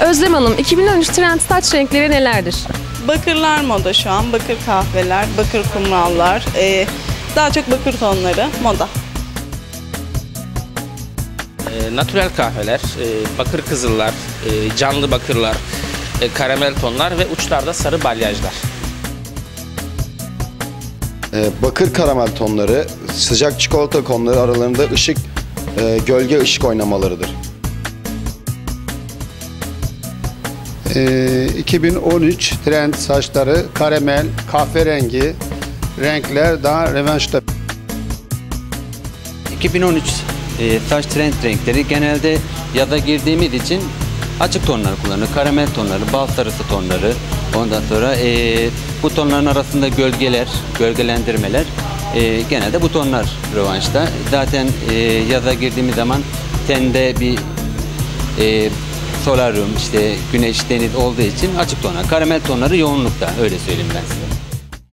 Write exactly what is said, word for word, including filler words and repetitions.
Özlem Hanım, iki bin on üç trend saç renkleri nelerdir? Bakırlar moda şu an. Bakır kahveler, bakır kumrallar. Ee, daha çok bakır tonları moda. E, natürel kahveler, e, bakır kızıllar, e, canlı bakırlar, e, karamel tonlar ve uçlarda sarı balyajlar. E, bakır karamel tonları, sıcak çikolata tonları aralarında ışık, e, gölge ışık oynamalarıdır. Ee, iki bin on üç trend saçları karamel, kahverengi renkler daha revaçta. iki bin on üç e, saç trend renkleri genelde yaza girdiğimiz için açık tonlar kullanılır. Karamel tonları, bal sarısı tonları, ondan sonra e, bu tonların arasında gölgeler, gölgelendirmeler e, genelde bu tonlar revaçta. Zaten e, yaza girdiğimiz zaman tende bir e, solaryum, işte güneş, deniz olduğu için açık tonlar. Karamel tonları yoğunlukta, öyle söyleyeyim ben size.